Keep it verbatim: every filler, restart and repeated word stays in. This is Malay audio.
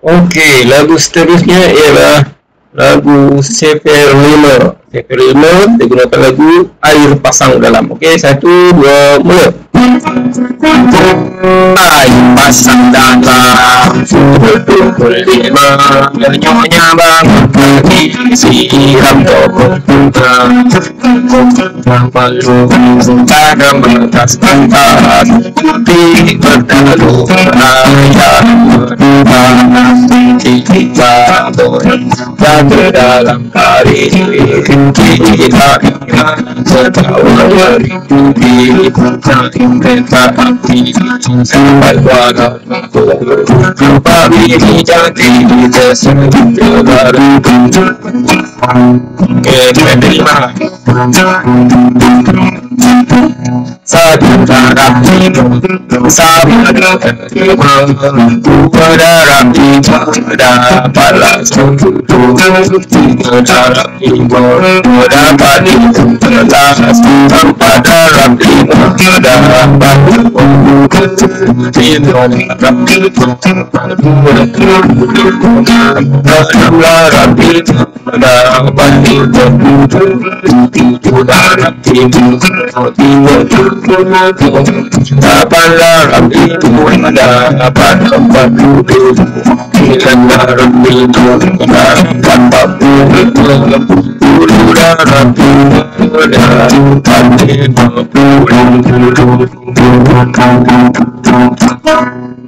Okey, lagu seterusnya ialah lagu Seferino. Seferino digunakan lagu Air Pasang Dalam. Okey, satu, dua, mula. Air pasang dalam pukul lima, nyonya bangun pagi siram toko bunga, malu kadang bekas pantas di berdalu ayah berdua kita berada dalam hari kita tertawa beribu di kota mereka api sampai walau pagi jadi tersenyum Oke, terima. Satu darah timur, sabda terima. Dua darah timur, dapatlah satu. Tiga darah timur, dapat itu terlepas. Empat darah timur, dapat tiga darah timur. Enam darah timur, dapat itu tujuh darah timur. Delapan darah timur, dapat empat puluh. Sembilan darah timur, dapat empat puluh. Darah timur, dapat lima puluh.